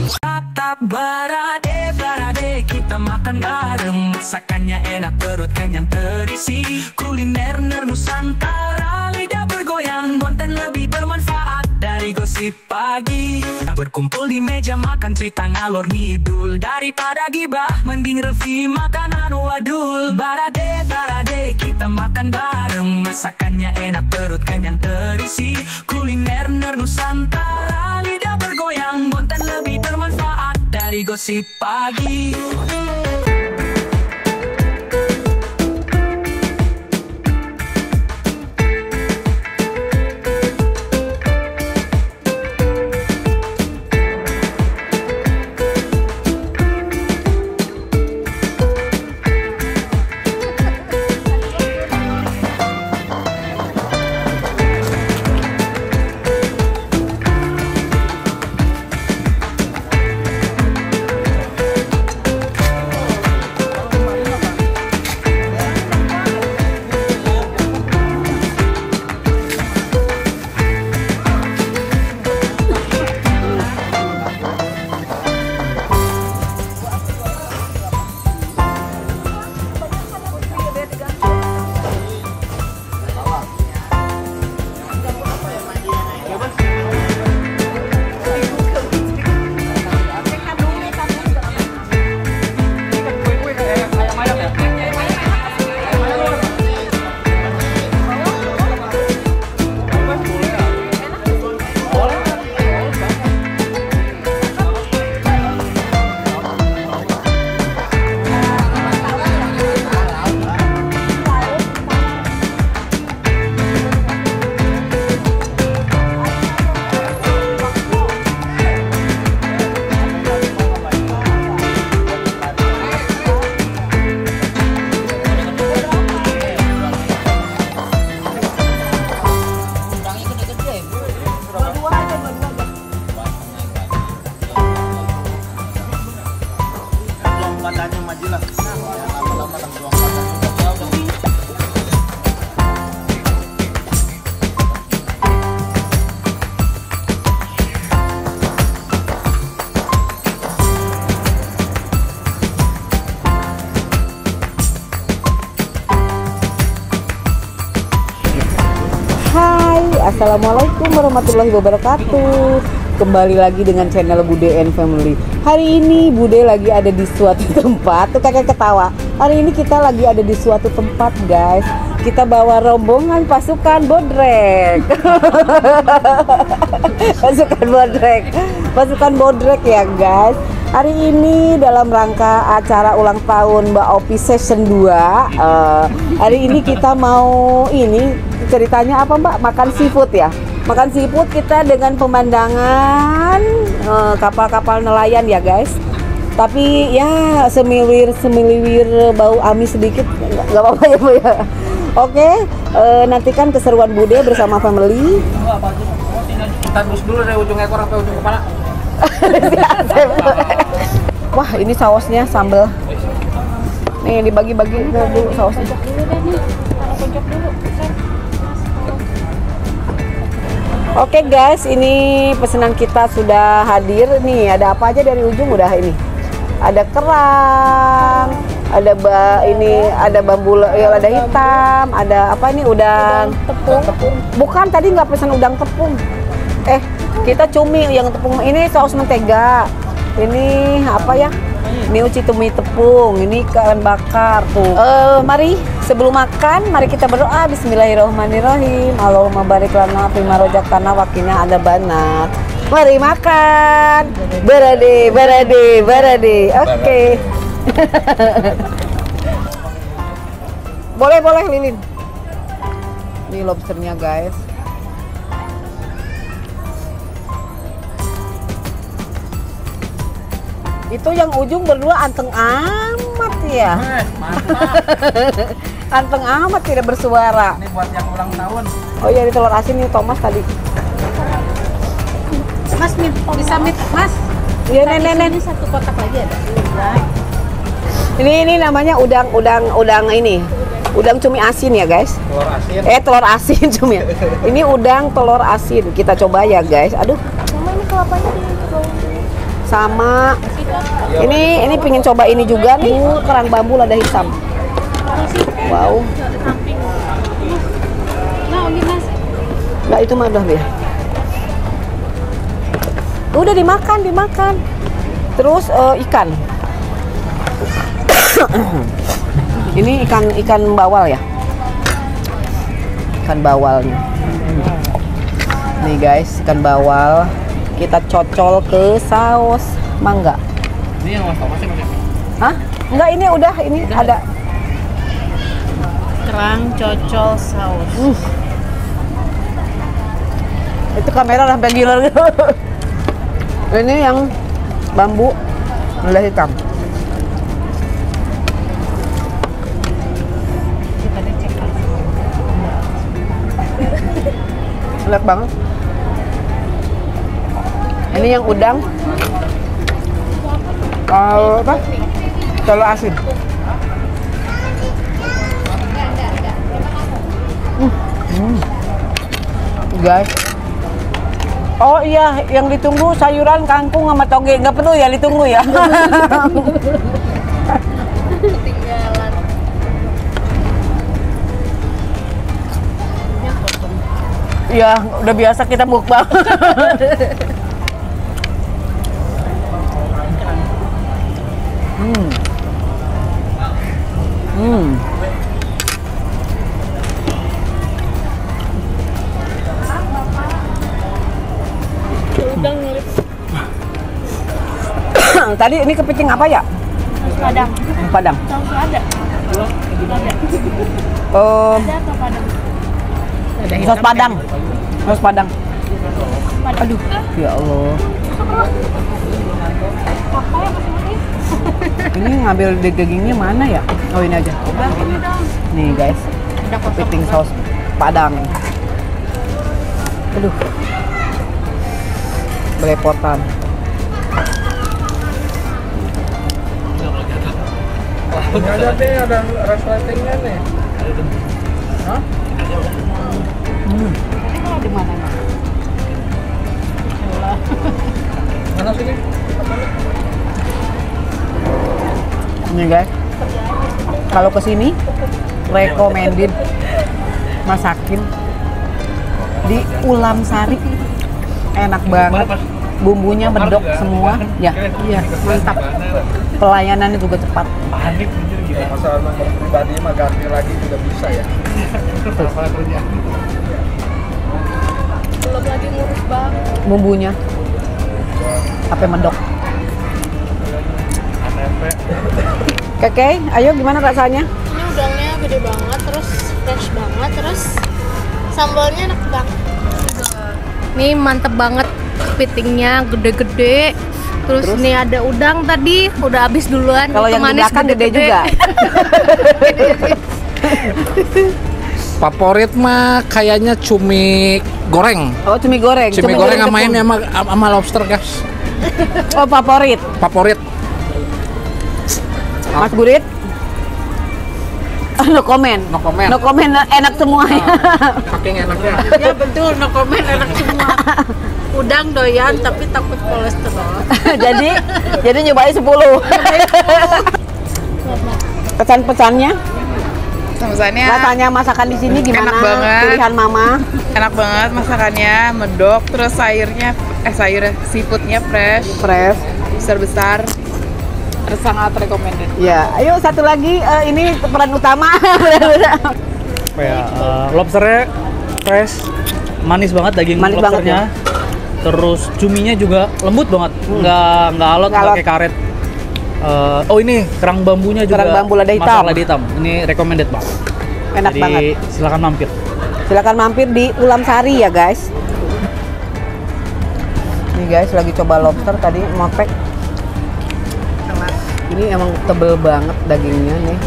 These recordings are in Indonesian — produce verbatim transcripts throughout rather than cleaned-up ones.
Tatap barade, barade, kita makan bareng. Masakannya enak, perut kenyang terisi. Kuliner Nusantara, lidah bergoyang. Konten lebih bermanfaat dari gosip pagi. Berkumpul di meja makan, cerita ngalor ngidul. Daripada gibah, mending review makanan wadul. Barade, barade, kita makan bareng. Masakannya enak, perut kenyang terisi. Kuliner Nusantara, lidah bergoyang. Konten lebih bermanfaat dari gosip pagi. Assalamualaikum warahmatullahi wabarakatuh. Kembali lagi dengan channel Bude and Family. Hari ini Bude lagi ada di suatu tempat. Tuh kakek ketawa. Hari ini kita lagi ada di suatu tempat, guys. Kita bawa rombongan pasukan bodrek. Pasukan bodrek. Pasukan bodrek ya, guys. Hari ini dalam rangka acara ulang tahun Mbak Opi Season dua. uh, Hari ini kita mau ini ceritanya apa Mbak? Makan seafood ya? Makan seafood kita dengan pemandangan kapal-kapal uh, nelayan ya guys. Tapi ya semiliwir-semiliwir bau amis sedikit, nggak apa-apa ya Bu ya. Oke, uh, nantikan keseruan Bude bersama family. Kita terus dulu dari ujung ekor sampai ujung kepala. Wah, ini sausnya sambal. Nih dibagi-bagi dulu sausnya. Oke guys, ini pesanan kita sudah hadir. Nih ada apa aja dari ujung udah ini. Ada kerang, ada ba ini ada bambu ya, ada hitam, ada apa ini udang tepung. Bukan, tadi nggak pesan udang tepung. Eh, kita cumi yang tepung. Ini saus mentega. Ini apa ya? Ini uci tumi tepung, ini ikan bakar tuh. Uh, mari sebelum makan, mari kita berdoa. Bismillahirrahmanirrahim. Allahumma barik lana fima rojakana wakina ada banat. Mari makan. Berade, berade, berade. Oke. Okay. Boleh, boleh Lilin. Ini lobsternya guys. Itu yang ujung berdua anteng amat ya. Eh, mantap. Anteng amat tidak bersuara. Ini buat yang ulang tahun. Oh iya, ini telur asin nih Thomas tadi. Mas, mit, bisa mit, Mas. Iya, nenek. Ini satu kotak lagi ada. Ini ini namanya udang udang udang ini. Udang cumi asin ya, guys. Telur asin. Eh, telur asin cumi. Ini udang telur asin. Kita coba ya, guys. Aduh. Mama, ini kelapanya di bawah. sama ini ini pingin coba ini juga nih, kerang bambu lada hitam. Wow. Nah, ini Mas. Nggak, itu mah udah ya. Udah dimakan, dimakan. Terus uh, ikan. Ini ikan ikan bawal ya. Ikan bawalnya. Nih guys, ikan bawal kita cocol ke saus mangga. Ini yang mas masih masih. Hah? Enggak, ini udah, ini udah ada. Kerang cocol saus. Uh. Itu kamera sampai gila gitu. Ini yang bambu lada hitam. Kita cek. Enak banget. Ini yang udang. Kalau apa? Telur asin. Hmm. Hmm. Guys. Oh iya, yang ditunggu sayuran kangkung sama toge. Nggak perlu ya ditunggu ya. Ketinggalan. Iya, udah biasa kita mukbang. Hmm. Hmm. Udang mirip Tadi ini kepiting apa ya? Padang. Padang. Saus ada. Ada. Oh, Ada atau Padang? saus Padang. Saus Padang. Padang. Aduh, ya Allah. Apa ya masing-masing? Ini ngambil dagingnya mana ya? Oh, ini aja. Udah, ini dong. Nih guys, Udah kosong. kepiting saus Padang. Aduh, belepotan. Ada nih, ada resletingnya nih. Hah? Hmm. Tadi kalau di mana? Mas? Bismillah. Mana sini? Nih guys, kalau kesini recommended masakin di Ulam Sari, enak banget, bumbunya medok semua, ya, iya mantap. Pelayanannya juga cepat. Panik anjir gitu. Masalah nomor pribadi mah ganti lagi juga bisa ya. Apa kerja? Belum lagi ngurus banget. Bumbunya sampai medok. Oke, ayo gimana rasanya? Ini udangnya gede banget, terus fresh banget, terus sambalnya enak banget. Nih mantep banget, kepitingnya gede-gede. Terus, Terus? nih ada udang tadi, udah habis duluan. Kalau Itu yang di manis belakang gede juga. Favorit mah kayaknya cumi goreng. Oh, cumi goreng. Cumi, goreng sama tepung. ini sama, sama lobster, guys. Oh, favorit. Favorit. Mas Gurit? No comment. No comment. No comment, enak semuanya. Saking enaknya. Ya betul, no comment, enak semua. Udang doyan tapi takut kolesterol. jadi jadi nyobain sepuluh. Pesan-pesannya? Pesannya Rasanya masakan di sini gimana? Enak banget. Pilihan mama. enak banget masakannya, medok, terus sayurnya, eh sayur seafoodnya fresh, Fresh. besar-besar, terus sangat recommended. Ya, ayo satu lagi, eh, ini peran utama. Apa ya, eh, lobsternya fresh, manis banget daging Manis banget lobsternya. Terus cuminya juga lembut banget, nggak nggak alot, Nggak nggak alot. kayak karet. Eh, oh ini kerang bambunya juga Kerang bambu lada hitam. masak lada hitam. Ini recommended banget. Enak Jadi banget. silakan mampir. Silakan mampir di Ulam Sari ya guys. Nih guys, lagi coba lobster tadi mopek. Ini emang tebel banget dagingnya nih.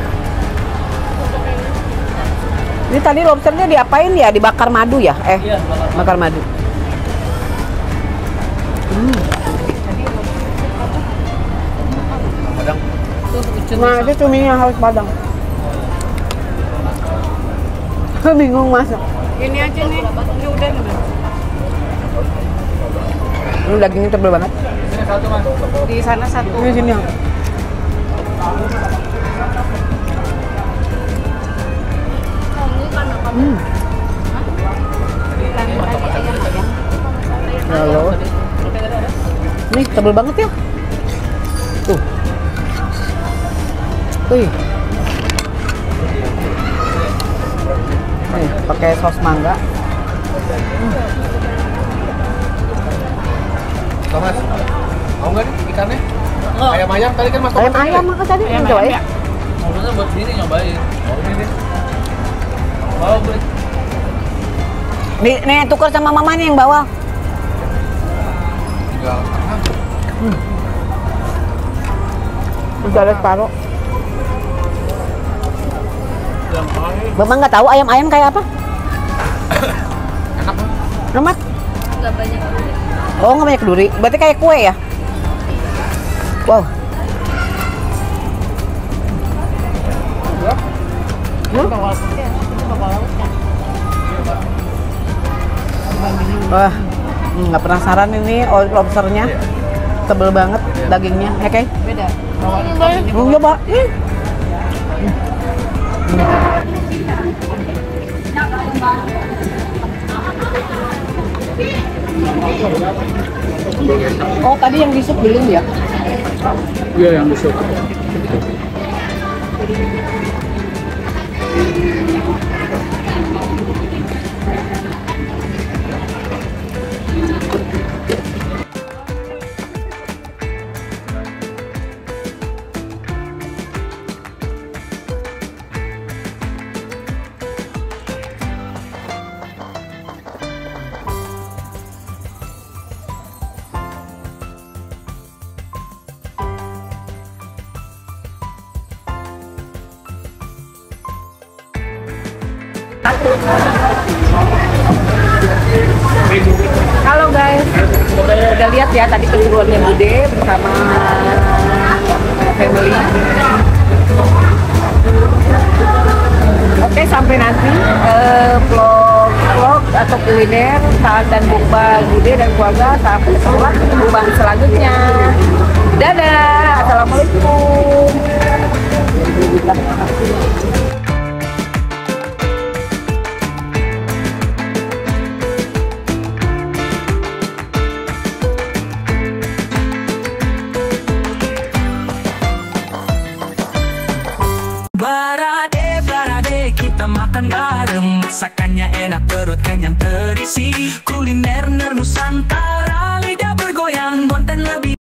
Ini tadi lobsternya diapain ya? Dibakar madu ya? Eh, Iya, bakar madu. Hmm. Nah, itu cuminya harus padang. Gue bingung masak. Ini aja nih, ini udah nih. Ini dagingnya tebel banget. satu mas. Di sana satu. Ini sini yang. Hmm. Halo. Nih tebel banget ya. Tuh. Wih. Nih pakai saus mangga. Thomas, mau nggak nih ikannya? Ayam-ayam tadi kan mas. Ayam-ayam makan tadi Ayam, coba ayam, ya. ya. Maksudnya buat sini nyobain. Mau ini deh. Oh, beli. Nih, nih tukar sama mama nih yang bawa. Tinggal tengah. Udah ada separuh. Yang paling Bapak nggak tahu ayam-ayam kayak apa? Enak kan? Lemak? Nggak banyak. Oh nggak banyak duri. Berarti kayak kue ya? Wow. Hmm? Wah, hmm, nggak penasaran ini oil lobsternya. Tebel banget dagingnya, ya Kay? Beda. Mau coba? Hmm. Oh tadi yang di sup belum ya? iya yang besok. Halo guys, udah lihat ya tadi keseruannya Bude bersama family. Oke sampai nanti eh, vlog vlog atau kuliner saat dan bukba Bude dan keluarga sampai setelah mukbang selanjutnya. Dadah, assalamualaikum. Barade, barade, kita makan bareng. Masakannya enak, perut kenyang terisi. Kuliner Nusantara, lidah bergoyang, konten lebih